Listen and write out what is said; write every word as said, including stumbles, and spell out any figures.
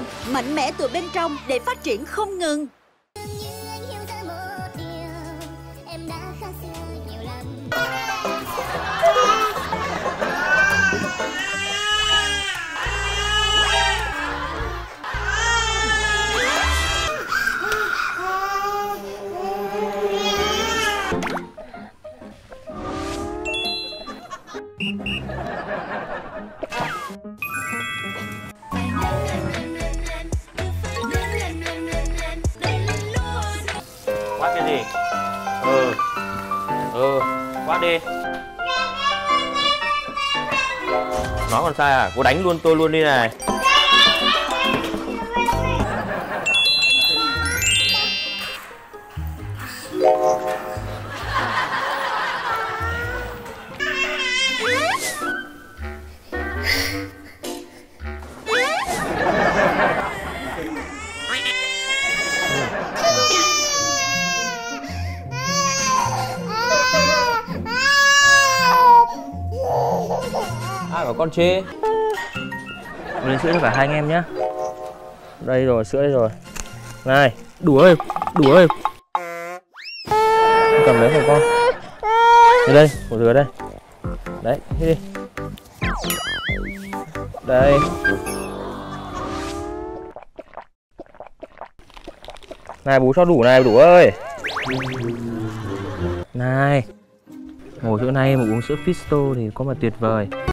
hơn, mạnh mẽ từ bên trong để phát triển không ngừng. Quát cái gì? Ừ Ừ Quát đi. Nó còn sai à? Cô đánh luôn tôi luôn đi này. Ai bảo con chê? Lấy sữa cho cả hai anh em nhé. Đây rồi, sữa đây rồi. Này, đủ ơi, đủ ơi. Cầm lấy của con. Đây đây, của dừa đây. Đấy, đi đi. Đây. Này bố cho đủ này, đủ ơi. Này, ngồi chỗ này mà uống sữa Fisto thì có mà tuyệt vời.